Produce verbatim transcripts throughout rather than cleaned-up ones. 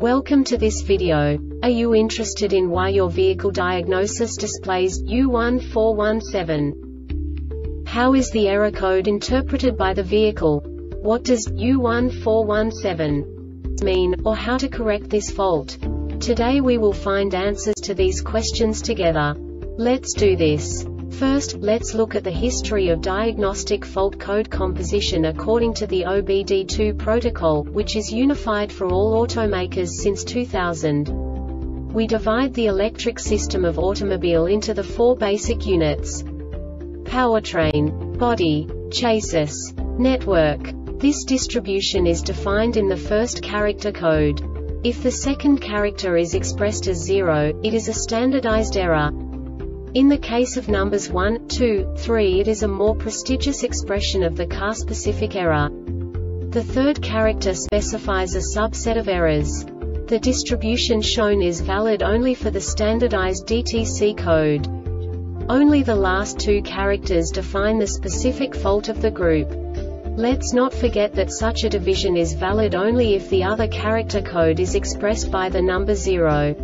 Welcome to this video. Are you interested in why your vehicle diagnosis displays U one four one seven? How is the error code interpreted by the vehicle? What does U one four one seven mean, or how to correct this fault? Today we will find answers to these questions together. Let's do this. First, let's look at the history of diagnostic fault code composition according to the O B D two protocol, which is unified for all automakers since two thousand. We divide the electric system of automobile into the four basic units: powertrain, body, chassis, network. This distribution is defined in the first character code. If the second character is expressed as zero, it is a standardized error. In the case of numbers one, two, three, it is a more prestigious expression of the car-specific error. The third character specifies a subset of errors. The distribution shown is valid only for the standardized D T C code. Only the last two characters define the specific fault of the group. Let's not forget that such a division is valid only if the other character code is expressed by the number zero.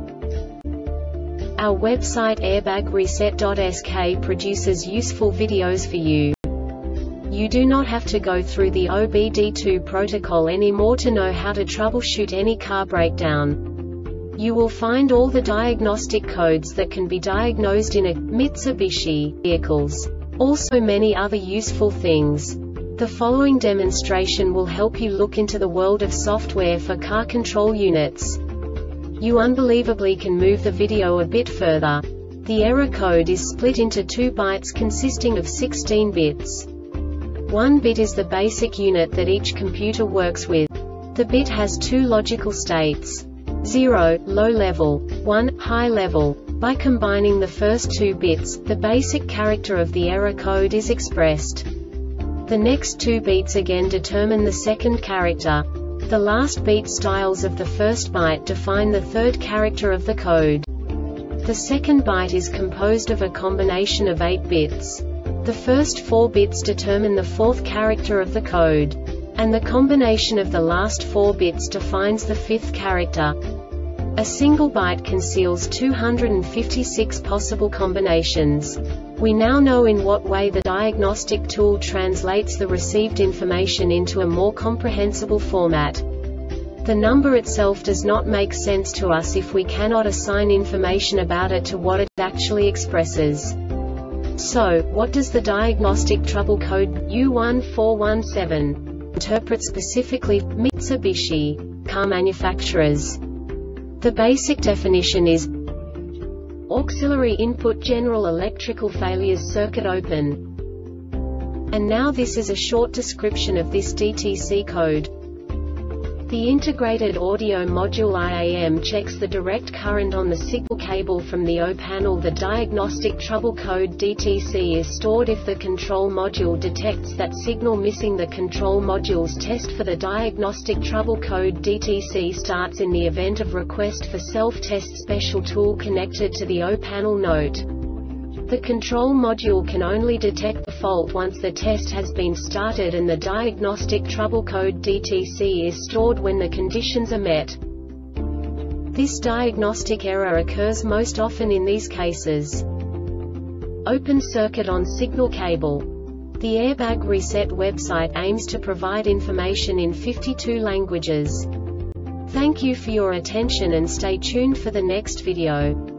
Our website airbag reset dot S K produces useful videos for you. You do not have to go through the O B D two protocol anymore to know how to troubleshoot any car breakdown. You will find all the diagnostic codes that can be diagnosed in a Mitsubishi vehicles. Also many other useful things. The following demonstration will help you look into the world of software for car control units. You unbelievably can move the video a bit further. The error code is split into two bytes consisting of sixteen bits. One bit is the basic unit that each computer works with. The bit has two logical states: zero, low level, one, high level. By combining the first two bits, the basic character of the error code is expressed. The next two beats again determine the second character. The last beat styles of the first byte define the third character of the code. The second byte is composed of a combination of eight bits. The first four bits determine the fourth character of the code. And the combination of the last four bits defines the fifth character. A single byte conceals two hundred fifty-six possible combinations. We now know in what way the diagnostic tool translates the received information into a more comprehensible format. The number itself does not make sense to us if we cannot assign information about it to what it actually expresses. So, what does the diagnostic trouble code U one four one seven interpret specifically for Mitsubishi car manufacturers? The basic definition is auxiliary input general electrical failures circuit open. And now this is a short description of this D T C code. The integrated audio module I A M checks the direct current on the signal cable from the O panel. The diagnostic trouble code D T C is stored if the control module detects that signal missing. The control module's test for the diagnostic trouble code D T C starts in the event of request for self-test special tool connected to the O panel. Note: the control module can only detect the fault once the test has been started, and the diagnostic trouble code D T C is stored when the conditions are met. This diagnostic error occurs most often in these cases: open circuit on signal cable. The Airbag Reset website aims to provide information in fifty-two languages. Thank you for your attention and stay tuned for the next video.